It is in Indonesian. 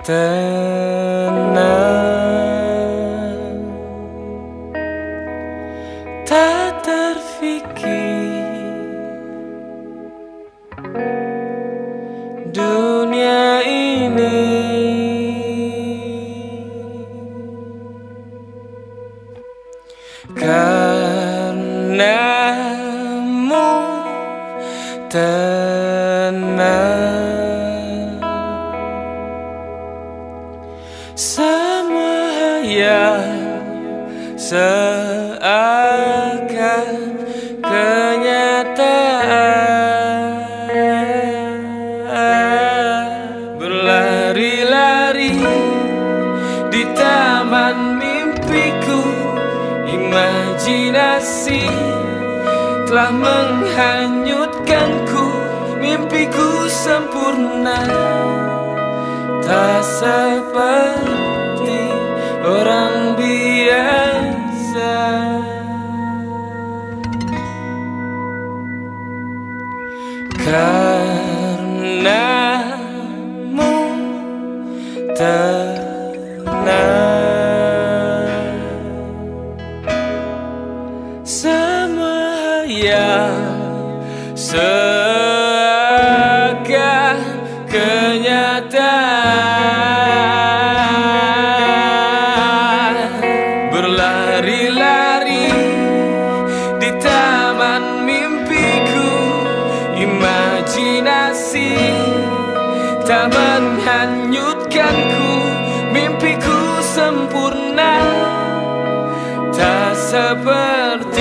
tenang, tak terfikir dunia ini karenamu tenang. Semua yang seakan kenyataan, berlari-lari di taman mimpiku. Imajinasi telah menghanyutkanku. Mimpiku sempurna, tak seperti orang biasa. Karenamu tenang. Semua yang seakan kenyataan, berlari-lari di taman mimpiku. Imajinasi tak menghanyutkanku. Mimpiku sempurna, tak seperti